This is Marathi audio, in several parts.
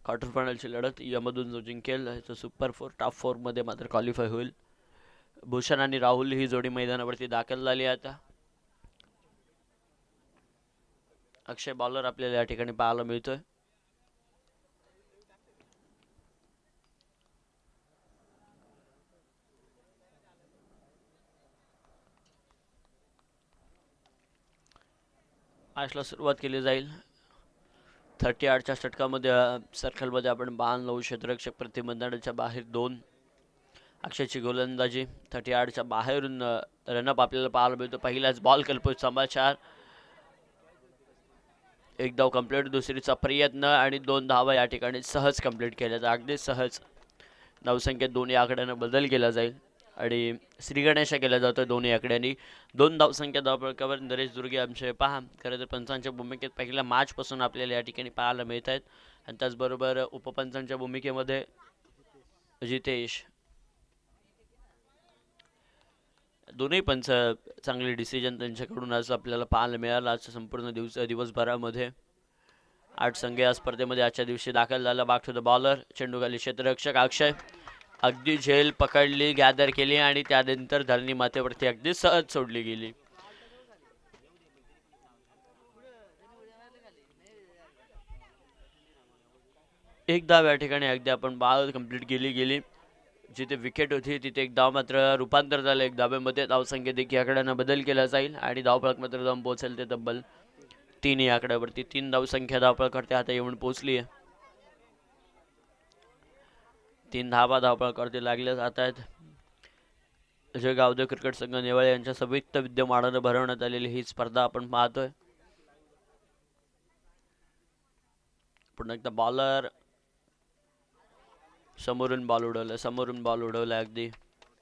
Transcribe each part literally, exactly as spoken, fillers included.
क्वार्टर फायनलची लढत यामधून जो जिंकेल तो सुपर फोर टॉप फोरमध्ये मात्र क्वालिफाय होईल. भूषण आणि राहुल ही जोडी मैदानावरती दाखल झाली आहे. आता अक्षय बॉलर आपल्याला या ठिकाणी पाहायला मिळतोय. मॅचला सुरुवात केली जाईल. थर्टी आठच्या षटकामध्ये सर्कलमध्ये आपण बाण नऊ क्षेत्ररक्षक प्रतिबंधनाच्या बाहेर दोन. अक्षयची गोलंदाजी थर्टी आठच्या बाहेरून रनअप आपल्याला पाहायला मिळतो. पहिलाच बॉल कल्पित समाचार. एक धाव कंप्लीट. दुसरीचा प्रयत्न आणि दोन धावा या ठिकाणी सहज कंप्लीट केल्या. अगदी सहज धावसंख्येत दोन्ही आकड्यांना बदल केला जाईल आणि श्रीगणेशा केला जातो दोन्ही आकड्यांनी. दोन धावसंख्या धावफलकावर नरेश दुर्गे आमचे पहा. खरं तर पंचांच्या भूमिकेत पहिल्या मॅचपासून आपल्याला या ठिकाणी पाहायला मिळत आहेत आणि त्याचबरोबर उपपंचांच्या भूमिकेमध्ये जितेश. दोन्ही पंच चांगले डिसिजन त्यांच्याकडून आज आपल्याला पाहायला मिळालं. आज संपूर्ण दिवस दिवसभरामध्ये आठ संघ या स्पर्धेमध्ये आजच्या दिवशी दाखल झाला. Back to the bowler. चेंडूखाली क्षेत्ररक्षक अक्षय अगदी झेल पकडली, गॅदर केली आणि त्यानंतर धरणी मातेवरती अगदी सहज सोडली गेली. एक धाव या ठिकाणी अगदी आपण बॉल कंप्लीट केली गेली. जिथे विकेट होती तिथे एक धाव मात्र रूपांतर झालं एक धाब्यामध्ये. धावसंख्येत देखील आकड्यांना बदल केला जाईल आणि धावफलक मात्र जाऊन पोहोचेल ते तब्बल तीन या आकड्यावरती. तीन धावसंख्या धावफलकावरती आता येऊन पोहोचली आहे. तीन धावा धावफलकावरती लागल्या जात आहेत. अजय गावदेव क्रिकेट संघ नेवाळे यांच्या संयुक्त विद्यमानानं भरवण्यात आलेली ही स्पर्धा आपण पाहतोय. पुन्हा एकदा बॉलर समोरून बॉल उडवला समोरून बॉल उडवला अगदी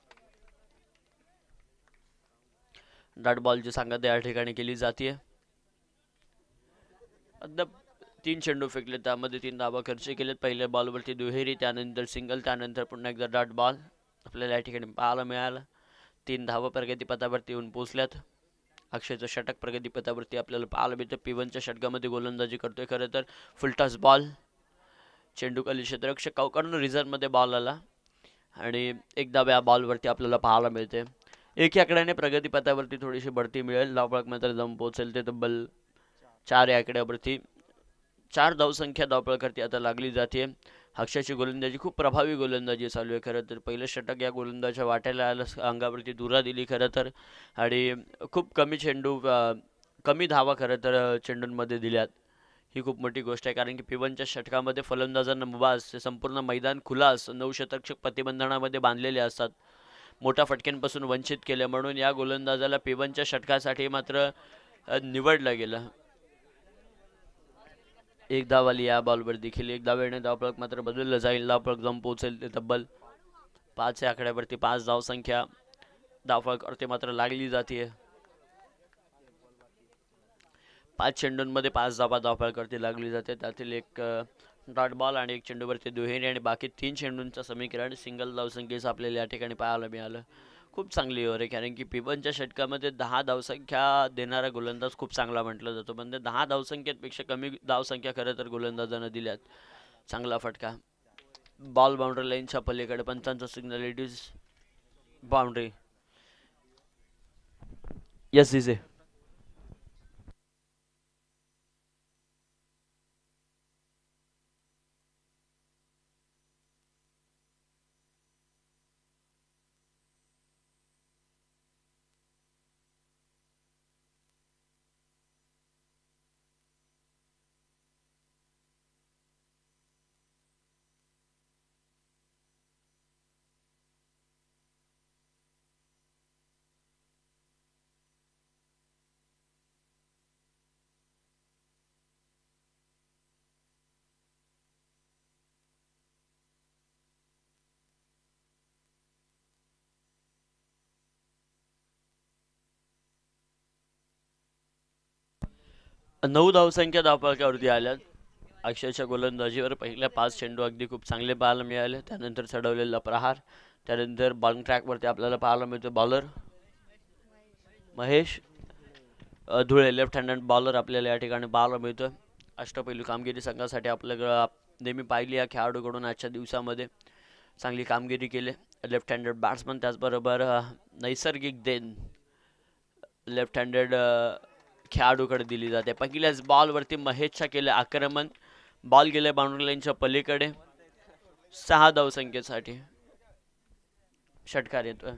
डॉट बॉलची सांगत या ठिकाणी केली जाते. अद्याप तीन चेंडू फेकले, त्यामध्ये तीन धावा खर्च केलेत. पहिल्या बॉलवरती दुहेरी, त्यानंतर सिंगल, त्यानंतर पुन्हा एकदा डॉट बॉल आपल्याला या ठिकाणी पाहायला मिळालं. तीन धावा प्रगतीपथावरती येऊन पोहोचल्यात. अक्षयचं षटक प्रगतीपथावरती आपल्याला पाहायला मिळतं. पिवनच्या षटकामध्ये गोलंदाजी करतोय. खरं तर फुलटॉस बॉल. चेंडूखाली क्षेत्ररक्षक काउकडून रिझर्वमध्ये बॉल आला आणि एक धाव या बॉलवरती आपल्याला पाहायला मिळते. एक आकड्याने प्रगतीपथावरती थोडीशी बढती मिळेल. धावफलक मात्र जाऊन पोहोचेल ते तब्बल चार या आकड्यावरती. चार धावसंख्या धावफलकावरती आता लागली जाते. अक्षयची गोलंदाजी खूप प्रभावी गोलंदाजी चालू आहे. खरं तर पहिलं षटक या गोलंदाजच्या वाट्याला आलं, अंगावरती दुरा दिली खरं तर आणि खूप कमी चेंडू कमी धावा खरं तर चेंडूंमध्ये दिल्यात. ही खूप मोठी गोष्ट आहे कारण की पिवनच्या षटकामध्ये फलंदाजांना मुभा असते. संपूर्ण मैदान खुला असतं. नऊ शतरक्षक प्रतिबंधनामध्ये बांधलेले असतात. मोठ्या फटक्यांपासून वंचित केले म्हणून या गोलंदाजाला पिवनच्या षटकासाठी मात्र निवडलं गेलं. एक धाव आली या बॉलवर देखील. एक धावेने धावफलक मात्र बदललं जाईल. धावफलक जाऊन पोहोचेल ते तब्बल पाच या आकड्यावरती. पाच धावसंख्या धावफलकावरती मात्र लागली जाते. पाच चेंडूंमध्ये पाच धावा धावफलकावरती लागली जाते. त्यातील एक डॉट बॉल आणि एक चेंडूवरती दुहेरी आणि बाकी तीन चेंडूंचं समीकरण सिंगल धावसंख्येचं आपल्याला या ठिकाणी पाहायला मिळालं. खूप चांगली ओव्हर आहे कारण की पिवनच्या षटकामध्ये दहा धावसंख्या देणारा गोलंदाज खूप चांगला म्हटलं जातो. म्हणजे दहा धावसंख्येपेक्षा कमी धावसंख्या खरं तर गोलंदाजांना दिल्यात. चांगला फटका. बॉल बाउंड्री लाईनच्या पलीकडे पंचांचा signal. It is boundary. Yes दिसे. नऊ धावसंख्या धावफलकावरती आल्यात. अक्षयच्या गोलंदाजीवर पहिल्या पाच चेंडू अगदी खूप चांगले पाहायला मिळाले. त्यानंतर चढवलेला प्रहार, त्यानंतर बॉलिंग ट्रॅकवरती आपल्याला पाहायला मिळतो bowler Mahesh Dhule. Left handed bowler आपल्याला या ठिकाणी पाहायला मिळतो. अष्टपैलू कामगिरी संघासाठी आपल्या नेहमी पाहिली या खेळाडूकडून आजच्या दिवसामध्ये चांगली कामगिरी केली. लेफ्ट हँडेड बॅट्समन, त्याचबरोबर नैसर्गिक देण लेफ्ट हँडेड खेळाडूकडे दिली जाते. पहिल्याच बॉलवरती महेशच्या केले आक्रमण, बॉल गेले बाउंड्री लाईनच्या पलीकडे. सहा धावसंख्येसाठी षटकार येतोय.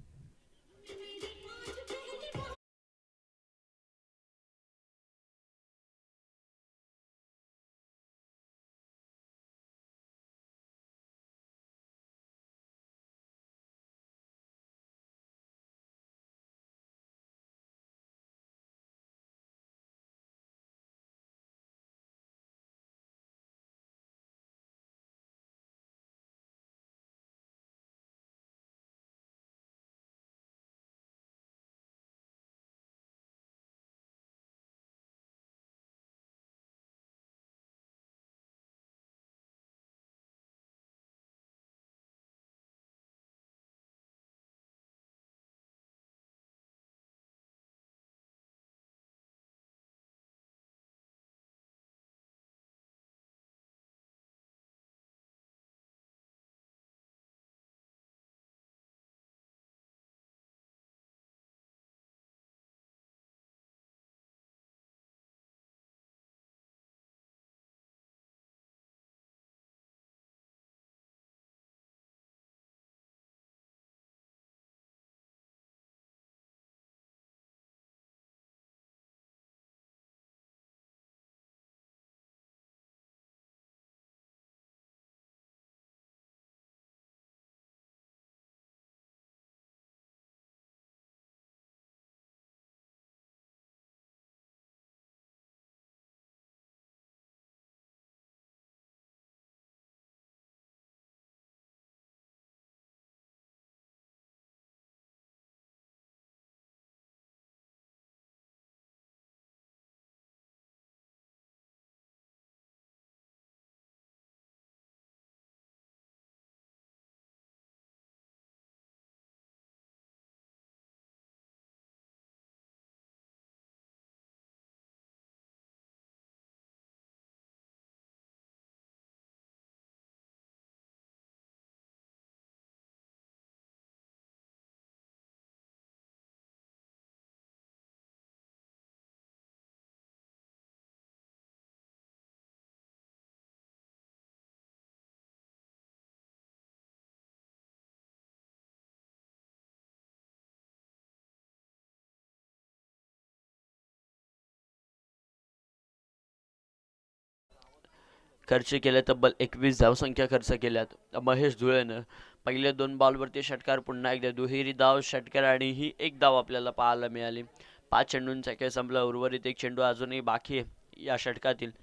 खर्च केले तब्बल एकवीस धावसंख्या खर्च केल्यात महेश धुळेनं. पहिल्या दोन बॉलवरती षटकार, पुन्हा एकदा दुहेरी धाव, षटकार आणि ही एक धाव आपल्याला पाहायला मिळाली. पाच चेंडूंचा खेळ संपला, उर्वरित एक चेंडू अजूनही बाकी आहे या षटकातील.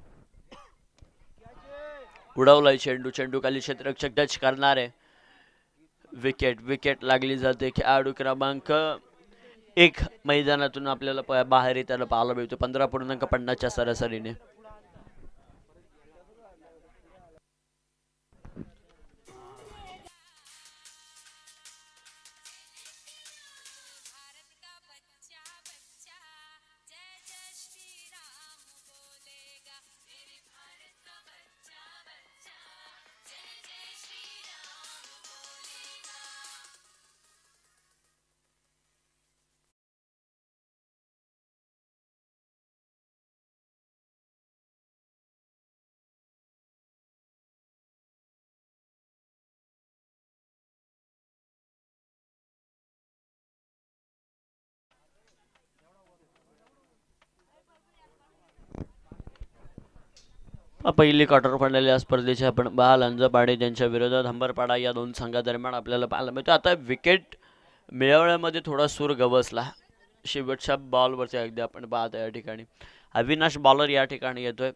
उडवलाय चेंडू, चेंडू खाली क्षेत्ररक्षक टच करणार आहे. विकेट विकेट लागली जाते. खेळाडू क्रमांक एक मैदानातून आपल्याला बाहेर येताना पाहायला मिळतो पंधरा पूर्णांक पन्नासच्या सरासरीने. पहिली क्वार्टर फायनल या स्पर्धेची आपण बाल अंजपाडे त्यांच्या विरोधात हंबरपाडा या दोन संघादरम्यान आपल्याला पाहायला मिळतो. आता विकेट मिळवण्यामध्ये थोडा सूर गवसला शेवटच्या बॉलवरती. अगदी आपण पाहतो या ठिकाणी अविनाश बॉलर या ठिकाणी येतोय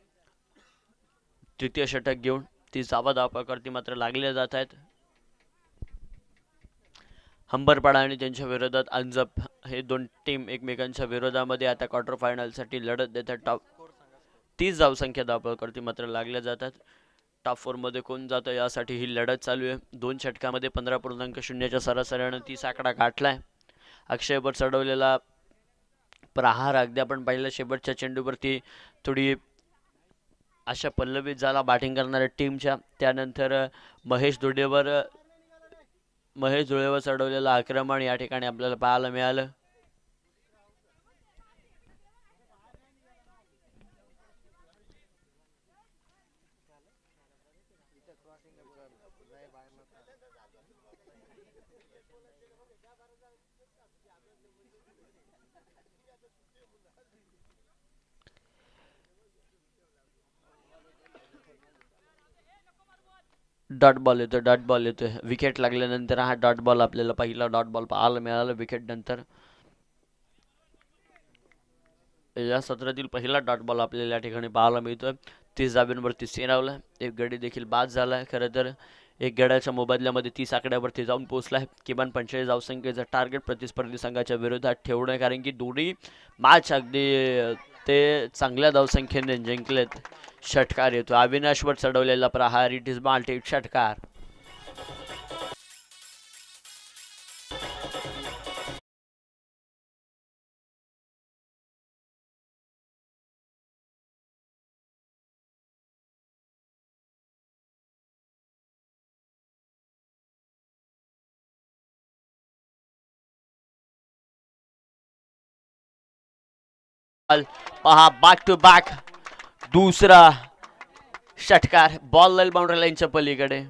तृतीय षटक घेऊन. ती सावा धावपकरती मात्र लागले जात आहेत. हंबरपाडा आणि त्यांच्या विरोधात अंजप हे दोन टीम एकमेकांच्या विरोधामध्ये आता क्वार्टर फायनलसाठी लढत देतात. टॉप तीस धावसंख्या धावपकरती मात्र लागल्या जातात. टॉप फोरमध्ये कोण जातं यासाठी ही लढत चालू आहे. दोन षटकामध्ये पंधरा पूर्णांक शून्यच्या सरासरीने तीस आकडा गाठलाय. अक्षयवर चढवलेला प्रहार अगदी आपण पाहिलं शेवटच्या चेंडूवरती थोडी अशा पल्लवीत झाला बॅटिंग करणाऱ्या टीमच्या. त्यानंतर महेश धुळेवर महेश धुळेवर चढवलेलं आक्रमण या ठिकाणी आपल्याला पाहायला मिळालं. डॉट बॉल येतोय डॉट बॉल येतोय विकेट लागल्यानंतर हा डॉट बॉल आपल्याला पहिला डॉट बॉल पाहायला मिळाला विकेट नंतर. या सत्रातील पहिला डॉट बॉल आपल्याला या ठिकाणी पाहायला मिळतोय. तीस धाब्यांवरती सेनावला. एक गडी देखील बाद झाला. खरं तर एक गड्याच्या मोबदल्यामध्ये तीस आकड्यावरती जाऊन पोहोचलाय. किमान पंचेचाळीस धावसंख्येचं टार्गेट प्रतिस्पर्धी संघाच्या विरोधात ठेवणं, कारण की दोन्ही मॅच अगदी ते चांगल्या धावसंख्येने जिंकलेत. षटकार येतो अविनाशवर चढवलेला प्रहार. इट इज माल्टेड षटकार. पहा बॅक टू बॅक दुसरा षटकार. बॉल लाईल बाउंड्री लाईनच्या पलीकडे.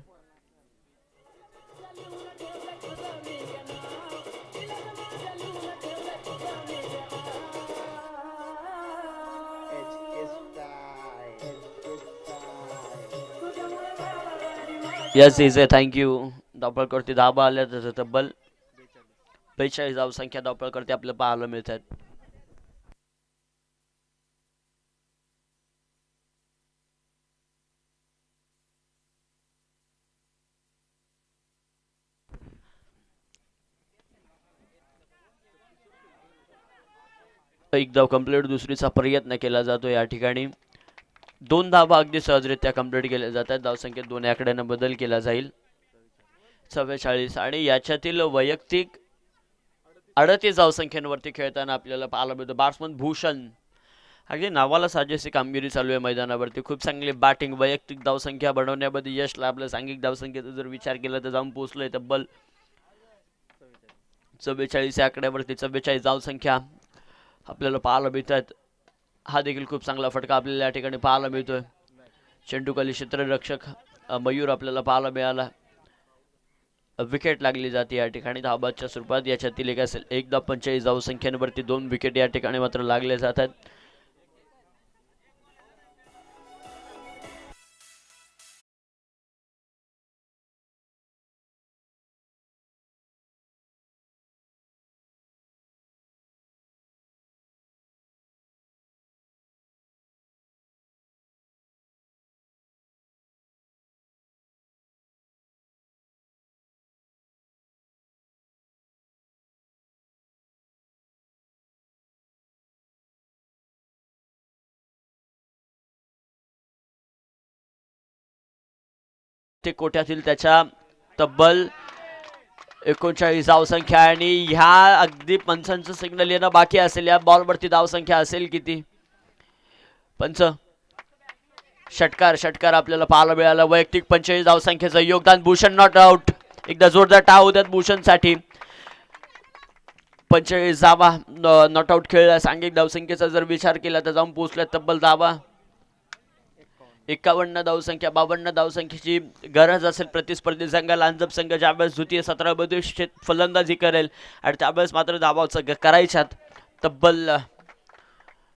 Yes is a thank you. धावपळकरती धाबा आल्या त्याचं तब्बल बेचाळीस धावसंख्या धावपळकरती आपल्याला पाहायला मिळतात. एक धाव कंप्लीट. दुसरीचा प्रयत्न केला जातो या ठिकाणी. दोन धावा अगदी सहजरित्या कंप्लीट केल्या जातात. धावसंख्येत दोन आकड्यानं बदल केला जाईल. चव्वेचाळीस आणि याच्यातील वैयक्तिक अडतीस धावसंख्येवरती खेळताना आपल्याला पाहायला मिळतं बॅट्समन भूषण. अगदी नावाला साजेशी कामगिरी चालू आहे मैदानावरती. खूप चांगली बॅटिंग. वैयक्तिक धावसंख्या बनवण्यामध्ये यश लाभलं. सांघिक धावसंख्येचा जर विचार केला तर जाऊन पोहोचलोय तब्बल चव्वेचाळीस या आकड्यावरती. चव्वेचाळीस धावसंख्या आपल्याला पाहायला मिळतात. हा देखील खूप चांगला फटका आपल्याला या ठिकाणी पाहायला मिळतोय. चेंडूखाली क्षेत्ररक्षक मयूर आपल्याला पाहायला मिळाला. विकेट लागली जाते या ठिकाणी धाबाच्या स्वरूपात. याच्यातील एक असेल एकदा पंचेचाळीस धावसंख्येवरती दोन विकेट या ठिकाणी मात्र लागले जातात. ते कोट्यातील त्याच्या तब्बल एकोणचाळीस धावसंख्या आणि ह्या अगदी पंचांचं सिग्नल येणं बाकी असेल. या बॉलवरती धावसंख्या असेल किती? पंच. षटकार षटकार आपल्याला पाहायला मिळाला. वैयक्तिक पंचेचाळीस धावसंख्येचं योगदान. Bhushan not out. एकदा जोरदार टाळ होत्यात भूषणसाठी. पंचेचाळीस धावा नॉट आउट खेळला. सांघिक धावसंख्येचा जर विचार केला तर जाऊन पोहोचल्या तब्बल धावा एकावन्न धावसंख्या. बावन्न धावसंख्येची गरज असेल प्रतिस्पर्धी संघाला. अंजप संघ ज्यावेळेस द्वितीय सतरा मध्ये फलंदाजी करेल आणि त्यावेळेस मात्र धावा करायच्यात. तब्बल